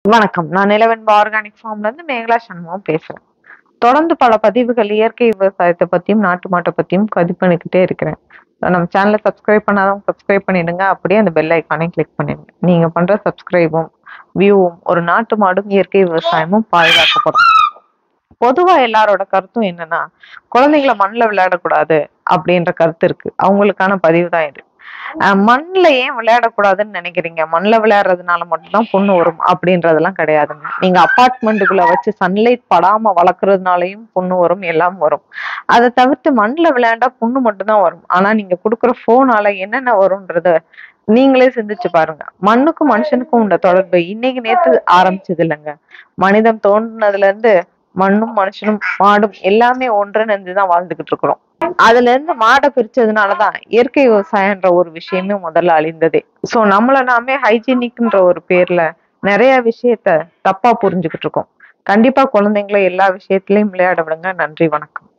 வணக்கம். நான் நிலவென்ப ஆர்கானிக் ஃபார்ம்ல இருந்து மேகலா சண்முகம் பேசுறேன். தொடர்ந்து பல பதிவுகள் இயற்கை விவசாயத்தை பத்தியும், நாட்டு மாட்ட பத்தியும் பதிவு பண்ணிக்கிட்டே இருக்கிறேன். நம்ம சேனலை சப்ஸ்கிரைப் பண்ணாதவங்க சப்ஸ்கிரைப் பண்ணிடுங்க. அப்படியே அந்த பெல் ஐக்கானை கிளிக் பண்ணிடுங்க. நீங்க பண்ற சப்ஸ்கிரைபும், வியூவும் ஒரு நாட்டு மாடும் இயற்கை விவசாயமும் பாதுகாக்கப்படும். பொதுவா எல்லாரோட கருத்தும் என்னன்னா, குழந்தைங்கள மண்ணுல விளையாடக்கூடாது அப்படின்ற கருத்து இருக்கு. அவங்களுக்கான பதிவு தான் இது. மண்ணுல ஏன் விளையாடக்கூடாதுன்னு நினைக்கிறீங்க? மண்ணுல விளையாடுறதுனால மட்டும்தான் புண்ணு வரும் அப்படின்றதெல்லாம் கிடையாதுங்க. நீங்க அபார்ட்மெண்ட்டுக்குள்ள வச்சு சன்லைட் படாம வளர்க்கறதுனாலயும் புண்ணு வரும், எல்லாம் வரும். அதை தவிர்த்து மண்ணுல விளையாண்டா புண்ணு மட்டும்தான் வரும். ஆனா நீங்க கொடுக்குற போனால என்னென்ன வரும்ன்றத நீங்களே சிந்திச்சு பாருங்க. மண்ணுக்கும் மனுஷனுக்கும் உள்ள தொடர்பு இன்னைக்கு நேத்து ஆரம்பிச்சது இல்லைங்க. மனிதன் தோன்றினதுல இருந்து மண்ணும் மனுஷனும் மாடும் எல்லாமே ஒன்றுன்னு இருந்துதான் வாழ்ந்துகிட்டு இருக்கிறோம். அதுல இருந்து மாடை பிரிச்சதுனாலதான் இயற்கை விவசாயம்ன்ற ஒரு விஷயமே முதல்ல அழிந்ததே. சோ நம்மள நாமே ஹைஜீனிக்ன்ற ஒரு பேர்ல நிறைய விஷயத்த தப்பா புரிஞ்சுகிட்டு இருக்கோம். கண்டிப்பா குழந்தைங்களை எல்லா விஷயத்திலயும் விளையாட விடுங்க. நன்றி, வணக்கம்.